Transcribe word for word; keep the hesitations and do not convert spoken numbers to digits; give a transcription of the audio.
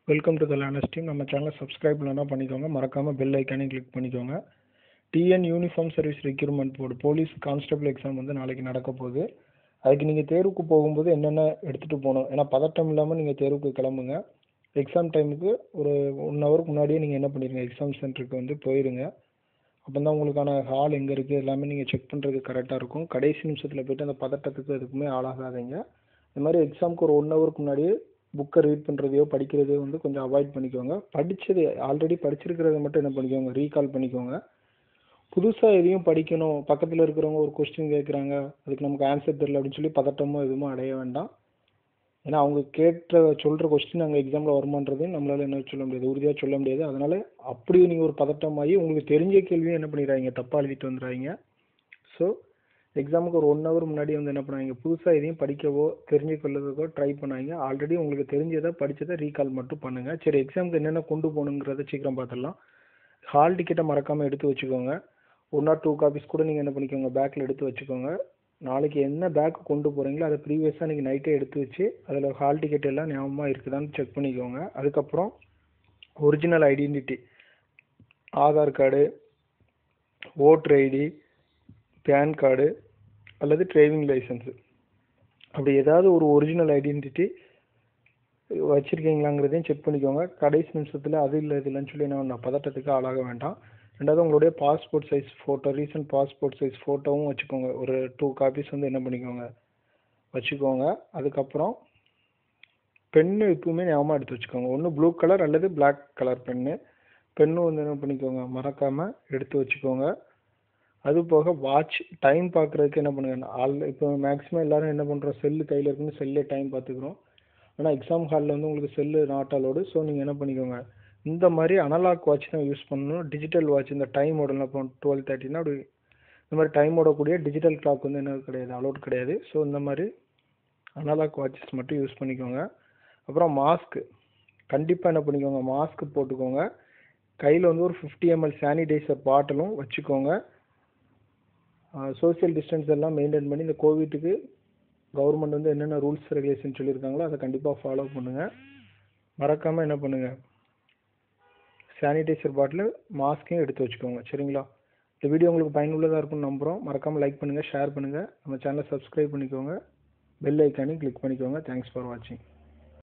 Welcome to the learners team. நம்ம சேனலை subscribe பண்ணலாம் பண்ணிக்கோங்க. மறக்காமல் பெல் ஐக்கானையும் கிளிக் பண்ணிக்கோங்க. TN uniform service requirement board police constable exam வந்து நாளைக்கு நடக்க போகுது. அதுக்கு நீங்கள் தேர்வுக்கு போகும்போது என்னென்ன எடுத்துகிட்டு போகணும், ஏன்னா பதட்டம் இல்லாமல் நீங்கள் தேர்வுக்கு கிளம்புங்க. எக்ஸாம் டைமுக்கு ஒரு ஒன் ஹவருக்கு முன்னாடியே நீங்கள் என்ன பண்ணிடுங்க, எக்ஸாம் சென்டருக்கு வந்து போயிடுங்க. அப்போ தான் உங்களுக்கான ஹால் எங்கே இருக்குது எல்லாமே நீங்கள் செக் பண்ணுறதுக்கு கரெக்டாக இருக்கும். கடைசி நிமிஷத்தில் போய்ட்டு அந்த பதட்டத்துக்கு எதுக்குமே ஆளாகாதீங்க. இந்த மாதிரி எக்ஸாமுக்கு ஒரு ஒன் ஹவருக்கு முன்னாடியே புக்கை ரீட் பண்ணுறதையோ படிக்கிறதையோ வந்து கொஞ்சம் அவாய்ட் பண்ணிக்கோங்க. படித்தது ஆல்ரெடி படிச்சிருக்கிறத மட்டும் என்ன பண்ணிக்கோங்க, ரீகால் பண்ணிக்கோங்க. புதுசாக எதையும் படிக்கணும், பக்கத்தில் இருக்கிறவங்க ஒரு கொஸ்டின் கேட்குறாங்க, அதுக்கு நமக்கு ஆன்சர் தெரியல அப்படின்னு சொல்லி பதட்டமோ எதுவுமோ அடைய வேண்டாம். ஏன்னா அவங்க கேட்ட சொல்கிற கொஸ்டின் அங்கே எக்ஸாமில் வருமானதையும் நம்மளால் என்ன சொல்ல முடியாது, உறுதியாக சொல்ல முடியாது. அதனால் அப்படி நீங்கள் ஒரு பதட்டமாகி உங்களுக்கு தெரிஞ்ச கேள்வியும் என்ன பண்ணிடுறாங்க, தப்பாக எழுதிட்டு வந்துடுறாங்க. ஸோ எக்ஸாமுக்கு ஒரு ஒன் ஹவர் முன்னாடி வந்து என்ன பண்ணாங்க, புதுசாக எதையும் படிக்கவோ தெரிஞ்சு கொள்ளவோ ட்ரை பண்ணாங்க. ஆல்ரெடி உங்களுக்கு தெரிஞ்சதை படித்ததை ரீகால் மட்டும் பண்ணுங்கள். சரி, எக்ஸாமுக்கு என்னென்ன கொண்டு போகணுங்கிறத சீக்கிரம் பார்த்துடலாம். ஹால் டிக்கெட்டை மறக்காமல் எடுத்து வச்சுக்கோங்க. ஒன் ஆர் டூ காப்பீஸ் கூட நீங்கள் என்ன பண்ணிக்கோங்க, பேக்கில் எடுத்து வச்சுக்கோங்க. நாளைக்கு என்ன பேக் கொண்டு போகிறீங்களோ அதை ப்ரீவியஸாக நீங்கள் நைட்டே எடுத்து வச்சு அதில் ஹால் டிக்கெட் எல்லாம் ஞாபகமாக இருக்குதான்னு செக் பண்ணிக்கோங்க. அதுக்கப்புறம் original identity, Aadhaar card, voter ID, PAN card அல்லது டிரைவிங் லைசன்ஸு, அப்படி ஏதாவது ஒரு ஒரிஜினல் ஐடென்டிட்டி வச்சுருக்கீங்களாங்கிறதையும் செக் பண்ணிக்கோங்க. கடைசி நிமிஷத்தில் அது இல்லை இது இல்லைன்னு சொல்லி நான் பதட்டத்துக்கு ஆளாக வேண்டாம். ரெண்டாவது உங்களுடைய passport size photo, recent passport size ஃபோட்டோவும் வச்சுக்கோங்க. ஒரு டூ காப்பீஸ் வந்து என்ன பண்ணிக்கோங்க வச்சுக்கோங்க. அதுக்கப்புறம் பென்னு எப்பவுமே ஞாபகமாக எடுத்து வச்சுக்கோங்க. ஒன்று ப்ளூ கலர் அல்லது பிளாக் கலர் பென்னு பென்னும் வந்து என்ன பண்ணிக்கோங்க, மறக்காமல் எடுத்து வச்சுக்கோங்க. அது போக வாட்ச், டைம் பார்க்குறதுக்கு என்ன பண்ணுங்க, ஆல் இப்போ மேக்ஸிமம் எல்லோரும் என்ன பண்ணுறோம், செல்லு கையில் இருக்குன்னு செல்லே டைம் பார்த்துக்குறோம். ஆனால் எக்ஸாம் ஹாலில் வந்து உங்களுக்கு செல்லு நாட் அலோடு. ஸோ நீங்கள் என்ன பண்ணிக்கோங்க, இந்த மாதிரி அனலாக் வாட்ச் தான் யூஸ் பண்ணணும். டிஜிட்டல் வாட்ச் இந்த டைம் ஓடலாம், இப்போ டுவெல் தேர்ட்டினா அப்படி இந்த மாதிரி டைம் ஓடக்கூடிய டிஜிட்டல் கிளாக் வந்து என்ன கிடையாது, அலோட் கிடையாது. ஸோ இந்த மாதிரி அனலாக் வாட்சஸ் மட்டும் யூஸ் பண்ணிக்கோங்க. அப்புறம் மாஸ்க்கு கண்டிப்பாக என்ன பண்ணிக்கோங்க, மாஸ்க் போட்டுக்கோங்க. கையில் வந்து ஒரு ஃபிஃப்டி எம்எல் சானிடைசர் பாட்டிலும் வச்சுக்கோங்க. சோசியல் டிஸ்டன்ஸ் எல்லாம் மெயின்டைன் பண்ணி இந்த கோவிட்டுக்கு கவர்மெண்ட் வந்து என்னென்ன ரூல்ஸ் ரெகுலேஷன் சொல்லியிருக்காங்களோ அதை கண்டிப்பாக ஃபாலோ பண்ணுங்கள். மறக்காமல் என்ன பண்ணுங்கள், சானிடைசர் பாட்டில் மாஸ்க்கையும் எடுத்து வச்சுக்கோங்க. சரிங்களா? இந்த வீடியோ உங்களுக்கு பயனுள்ளதாக இருக்கும்னு நம்புகிறோம். மறக்காமல் லைக் பண்ணுங்கள், ஷேர் பண்ணுங்கள், நம்ம சேனலை சப்ஸ்கிரைப் பண்ணிக்கோங்க, பெல் ஐக்கானையும் கிளிக் பண்ணிக்கோங்க. தேங்க்ஸ் ஃபார் வாட்சிங்.